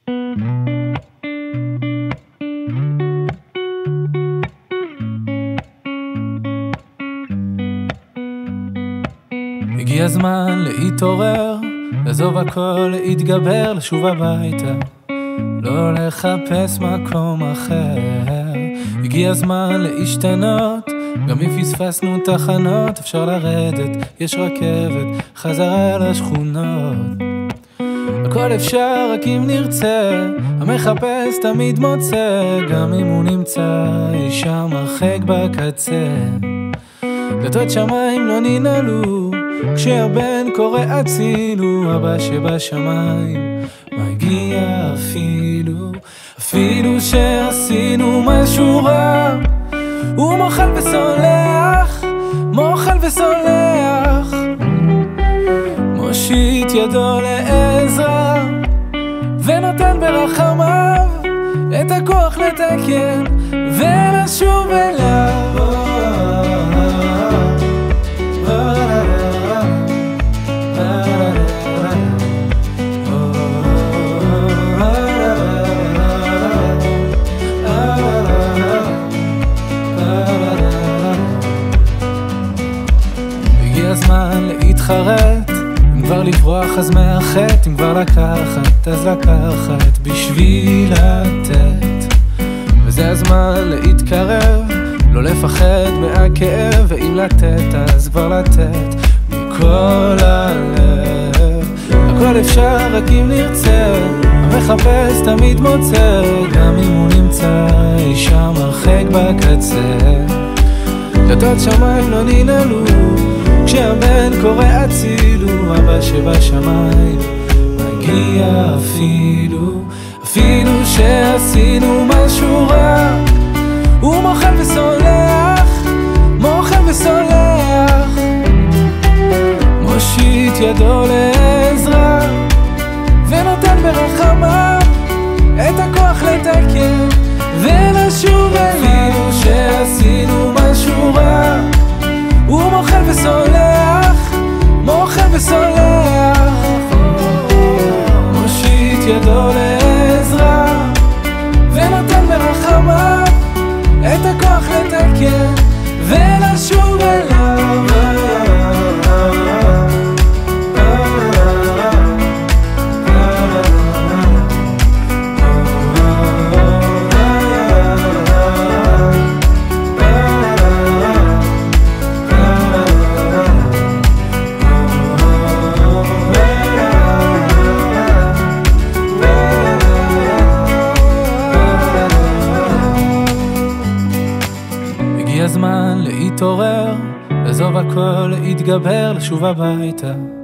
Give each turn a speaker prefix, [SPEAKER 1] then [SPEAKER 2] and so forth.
[SPEAKER 1] הגיע הזמן להתעורר, לעזוב הכל, להתגבר, לשוב הביתה, לא לחפש מקום אחר. הגיע הזמן להשתנות, גם אם פספסנו תחנות, אפשר לרדת, יש רכבת, חזרה לשכונות. הכל אפשר רק אם נרצה, המחפש תמיד מוצא, גם אם הוא נמצא שם הרחק בקצה. דלתות שמיים לא ננעלו, כשהבן קורא הצילו, אבא שבשמיים מגיע אפילו שעשינו משהו רע, הוא מוחל וסולח, מושיט ידו לעזרה, ונותן ברחמיו את הכוח לתקן ולשוב אליו. הגיע הזמן להתחרט, אם כבר לברוח אז מאחת, אם כבר לקחת אז לקחת בשביל לתת. וזה הזמן להתקרב, לא לפחד מהכאב, ואם לתת אז כבר לתת מכל הלב. הכל אפשר רק אם נרצה, המחפש תמיד מוצא, גם אם הוא נמצא שם הרחק בקצה. דלתות שמיים לא ננעלו, כשהבן קורא הצילו, אבא שבשמיים מגיע אפילו שעשינו משהו רע, הוא מוחל וסולח, מושיט ידו לעזרה, ונותן ברחמיו את הכוח לתקן ולשוב אליו. אפילו שעשינו משהו רע, הוא מוחל וסולח, מושיט ידו לעזרה, ונותן ברחמיו את הכוח לתקן ולשוב אליו. הגיע הזמן להתעורר, לעזוב הכל, להתגבר, לשוב הביתה,